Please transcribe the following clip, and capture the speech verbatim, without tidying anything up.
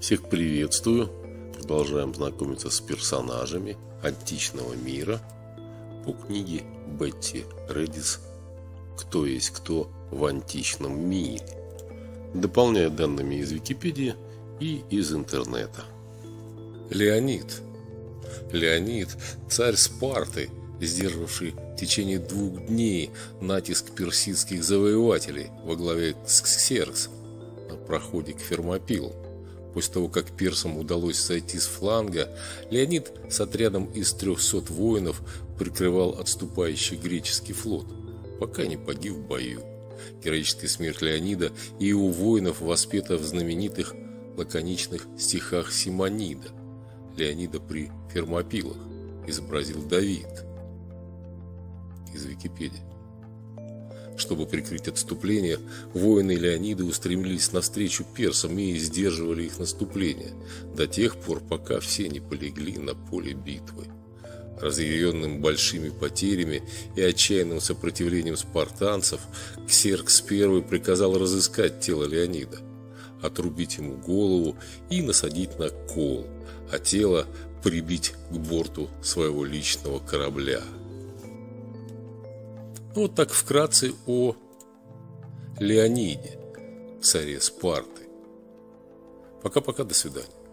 Всех приветствую! Продолжаем знакомиться с персонажами античного мира по книге Бетти Редис «Кто есть кто в античном мире», дополняя данными из Википедии и из интернета. Леонид. Леонид – царь Спарты, сдерживавший в течение двух дней натиск персидских завоевателей во главе с Ксерксом на проходе к Фермопилу. После того, как персам удалось сойти с фланга, Леонид с отрядом из трехсот воинов прикрывал отступающий греческий флот, пока не погиб в бою. Героическая смерть Леонида и его воинов воспета в знаменитых лаконичных стихах Симонида. Леонида при Фермопилах изобразил Давид из Википедии. Чтобы прикрыть отступление, воины Леонида устремились навстречу персам и сдерживали их наступление до тех пор, пока все не полегли на поле битвы. Разъяренным большими потерями и отчаянным сопротивлением спартанцев, Ксеркс I приказал разыскать тело Леонида, отрубить ему голову и насадить на кол, а тело прибить к борту своего личного корабля. Вот так вкратце о Леониде, царе Спарты. Пока-пока, до свидания.